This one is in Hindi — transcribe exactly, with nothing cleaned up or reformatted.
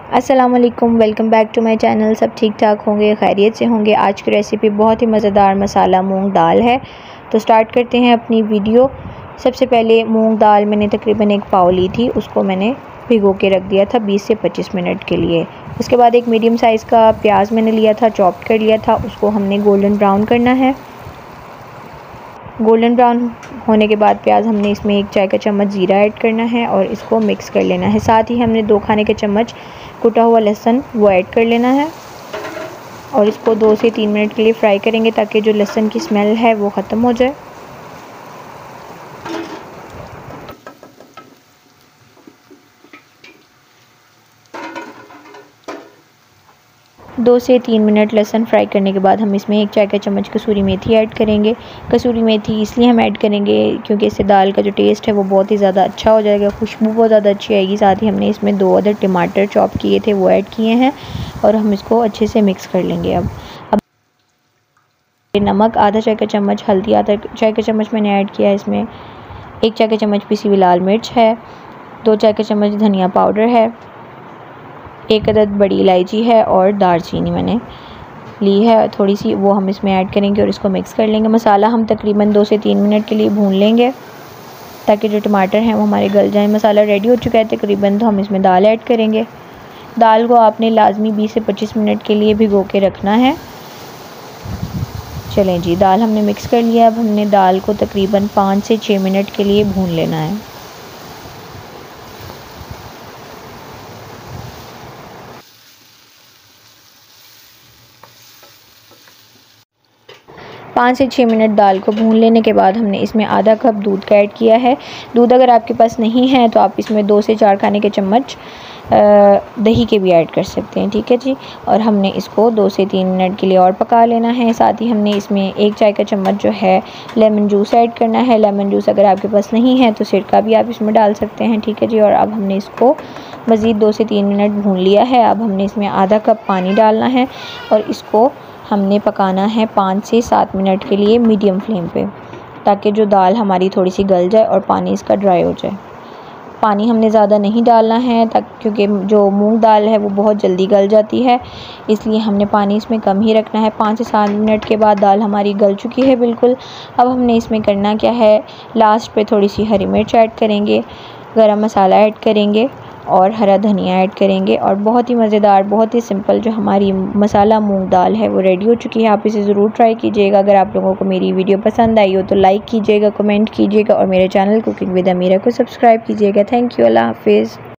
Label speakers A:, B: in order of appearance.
A: अस्सलाम वालेकुम, welcome back to my channel. सब ठीक ठाक होंगे, खैरियत से होंगे। आज की रेसिपी बहुत ही मज़ेदार मसाला मूंग दाल है। तो स्टार्ट करते हैं अपनी वीडियो। सबसे पहले मूंग दाल मैंने तकरीबन एक पाव ली थी, उसको मैंने भिगो के रख दिया था बीस से पच्चीस मिनट के लिए। उसके बाद एक मीडियम साइज़ का प्याज मैंने लिया था, चॉप कर लिया था, उसको हमने गोल्डन ब्राउन करना है। गोल्डन ब्राउन होने के बाद प्याज हमने इसमें एक चाय का चम्मच ज़ीरा ऐड करना है और इसको मिक्स कर लेना है। साथ ही हमने दो खाने के चम्मच कुटा हुआ लहसुन वो ऐड कर लेना है और इसको दो से तीन मिनट के लिए फ्राई करेंगे ताकि जो लहसुन की स्मेल है वो ख़त्म हो जाए। दो से तीन मिनट लहसुन फ्राई करने के बाद हम इसमें एक चाय का चम्मच कसूरी मेथी ऐड करेंगे। कसूरी मेथी इसलिए हम ऐड करेंगे क्योंकि इससे दाल का जो टेस्ट है वो बहुत ही ज़्यादा अच्छा हो जाएगा, खुशबू बहुत ज़्यादा अच्छी आएगी। साथ ही हमने इसमें दो अदर टमाटर चॉप किए थे वो ऐड किए हैं और हम इसको अच्छे से मिक्स कर लेंगे। अब अब नमक आधा चाय का चम्मच, हल्दी आधा चाय का चम्मच मैंने ऐड किया है इसमें। एक चाय का चम्मच पिसी हुई लाल मिर्च है, दो चाय का चम्मच धनिया पाउडर है, एक अदद बड़ी इलायची है और दालचीनी मैंने ली है थोड़ी सी, वो हम इसमें ऐड करेंगे और इसको मिक्स कर लेंगे। मसाला हम तकरीबन दो से तीन मिनट के लिए भून लेंगे ताकि जो टमाटर हैं वो हमारे गल जाएं। मसाला रेडी हो चुका है तकरीबन, तो हम इसमें दाल ऐड करेंगे। दाल को आपने लाजमी बीस से पच्चीस मिनट के लिए भिगो के रखना है। चलें जी, दाल हमने मिक्स कर लिया। अब हमने दाल को तकरीबन पाँच से छः मिनट के लिए भून लेना है। पाँच से छः मिनट दाल को भून लेने के बाद हमने इसमें आधा कप दूध का ऐड किया है। दूध अगर आपके पास नहीं है तो आप इसमें दो से चार खाने के चम्मच दही के भी ऐड कर सकते हैं, ठीक है जी। और हमने इसको दो से तीन मिनट के लिए और पका लेना है। साथ ही हमने इसमें एक चाय का चम्मच जो है लेमन जूस ऐड करना है। लेमन जूस अगर आपके पास नहीं है तो सिरका भी आप इसमें डाल सकते हैं, ठीक है जी। और अब हमने इसको मज़ीद दो से तीन मिनट भून लिया है। अब हमने इसमें आधा कप पानी डालना है और इसको हमने पकाना है पाँच से सात मिनट के लिए मीडियम फ्लेम पे, ताकि जो दाल हमारी थोड़ी सी गल जाए और पानी इसका ड्राई हो जाए। पानी हमने ज़्यादा नहीं डालना है तक क्योंकि जो मूंग दाल है वो बहुत जल्दी गल जाती है, इसलिए हमने पानी इसमें कम ही रखना है। पाँच से सात मिनट के बाद दाल हमारी गल चुकी है बिल्कुल। अब हमने इसमें करना क्या है, लास्ट पे थोड़ी सी हरी मिर्च ऐड करेंगे, गरम मसाला ऐड करेंगे और हरा धनिया ऐड करेंगे और बहुत ही मज़ेदार, बहुत ही सिंपल जो हमारी मसाला मूंग दाल है वो रेडी हो चुकी है। आप इसे ज़रूर ट्राई कीजिएगा। अगर आप लोगों को मेरी वीडियो पसंद आई हो तो लाइक कीजिएगा, कमेंट कीजिएगा और मेरे चैनल कुकिंग विद अमीरा को सब्सक्राइब कीजिएगा। थैंक यू, अल्लाह हाफिज़।